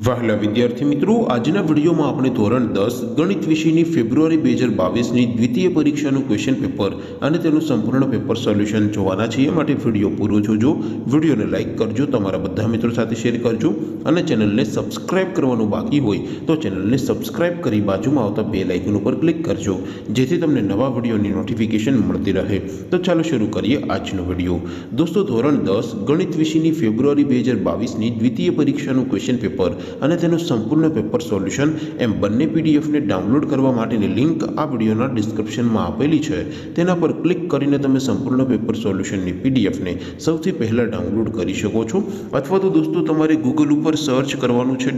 વહાલા વિદ્યાર્થી મિત્રો, આજના વિડીયોમાં આપણે ધોરણ 10 ગણિત વિષયની ફેબ્રુઆરી 2022ની દ્વિતીય પરીક્ષાનું ક્વેશ્ચન પેપર અને તેનું સંપૂર્ણ પેપર સોલ્યુશન જોવાના છીએ। માટે વિડીયો પૂરો જોજો, વિડીયોને લાઇક કરજો, તમારા બધા મિત્રો સાથે શેર કરજો અને ચેનલને સબસ્ક્રાઇબ કરવાનું બાકી હોય તો ચેનલને સબસ્ક્રાઇબ કરી બાજુમાં આવતા બેલ આઇકન ઉપર ક્લિક કરજો, જેથી તમને નવા વિડીયોની નોટિફિકેશન મળતી રહે। તો ચાલો શરૂ કરીએ આજનો વિડીયો। દોસ્તો, ધોરણ 10 ગણિત વિષયની ફેબ્રુઆરી 2022ની દ્વિતીય પરીક્ષાનું ક્વેશ્ચન પેપર અને તેનું સંપૂર્ણ પેપર સોલ્યુશન એમ બંને પીડીએફને ડાઉનલોડ કરવા માટેની લિંક આ વિડીયોના ડિસ્ક્રિપ્શનમાં આપેલી છે। તેના પર ક્લિક કરીને તમે સંપૂર્ણ પેપર સોલ્યુશનની પીડીએફને સૌથી પહેલાં ડાઉનલોડ કરી શકો છો। અથવા તો દોસ્તો, તમારે ગૂગલ ઉપર સર્ચ કરવાનું છે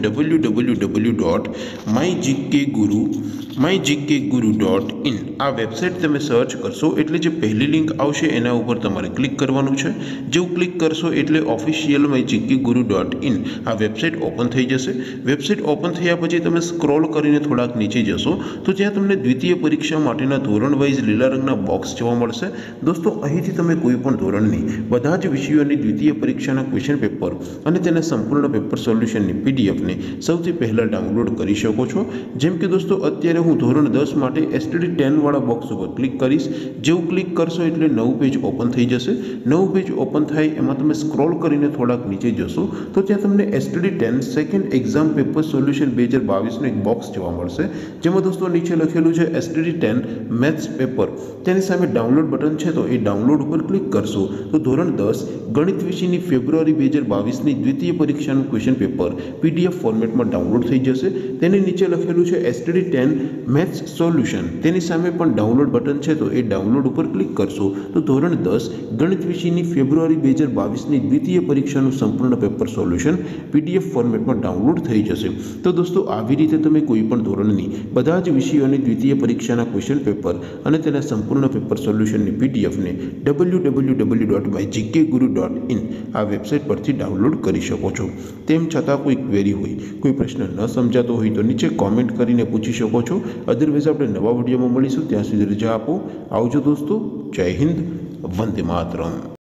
www.mygkguru.in। આ વેબસાઇટ તમે સર્ચ કરશો એટલે જે પહેલી લિંક આવશે એના ઉપર તમારે ક્લિક કરવાનું છે। જેવું ક્લિક કરશો એટલે ઓફિશિયલ mygkguru.in આ વેબસાઇટ ઓપન થઈ જશે। વેબસાઇટ ઓપન થયા પછી તમે સ્ક્રોલ કરીને થોડાક નીચે જશો તો ત્યાં તમને દ્વિતીય પરીક્ષા માટેના ધોરણ વાઇઝ લીલા રંગના બોક્સ જોવા મળશે। દોસ્તો, અહીંથી તમે કોઈ પણ ધોરણની બધા જ વિષયોની દ્વિતીય પરીક્ષાના ક્વેશ્ચન પેપર અને તેના સંપૂર્ણ પેપર સોલ્યુશનની પીડીએફને સૌથી પહેલાં ડાઉનલોડ કરી શકો છો। જેમ કે દોસ્તો, અત્યારે હું ધોરણ 10 માટે STD10 વાળા બોક્સ ઉપર ક્લિક કરીશ। જેવું ક્લિક કરશો એટલે નવું પેજ ઓપન થઈ જશે। નવું પેજ ઓપન થાય એમાં તમે સ્ક્રોલ કરીને થોડાક નીચે જશો તો ત્યાં તમને STD10 second exam paper solution 2022નું એક બોક્સ જોવા મળશે, જેમાં દોસ્તો નીચે લખેલું છે STD10 મેથ્સ પેપર। તેની સામે ડાઉનલોડ બટન છે, તો એ ડાઉનલોડ ઉપર ક્લિક કરશો તો ધોરણ 10 ગણિત વિષયની ફેબ્રુઆરી 2022ની દ્વિતીય પરીક્ષાનું ક્વેશ્ચન પેપર પીડીએફ ફોર્મેટમાં ડાઉનલોડ થઈ જશે। તેની નીચે લખેલું છે STD10 મેથ્સ સોલ્યુશન, તેની સામે પણ ડાઉનલોડ બટન છે, તો એ ડાઉનલોડ ઉપર ક્લિક કરશો તો ધોરણ 10 ગણિત વિષયની ફેબ્રુઆરી 2022ની દ્વિતીય પરીક્ષાનું સંપૂર્ણ પેપર સોલ્યુશન પીડીએફ ફોર્મેટમાં ડાઉનલોડ થઈ જશે। તો દોસ્તો, આવી રીતે તમે કોઈ પણ ધોરણની બધા જ વિષયોની દ્વિતીય પરીક્ષાના ક્વેશ્ચન પેપર અને તેના સંપૂર્ણ પેપર સોલ્યુશનની પીડીએફને www.mygkguru.in આ વેબસાઇટ પરથી ડાઉનલોડ કરી શકો છો। તેમ છતાં કોઈ ક્વેરી હોય, કોઈ પ્રશ્ન ન સમજાતો હોય તો નીચે કોમેન્ટ કરીને પૂછી શકો છો। અધરવાઇઝ આપણે નવા વિડીયોમાં મળીશું, ત્યાં સુધી રજા આપો। આવજો દોસ્તો, જય હિન્દ, વંદે માતરમ।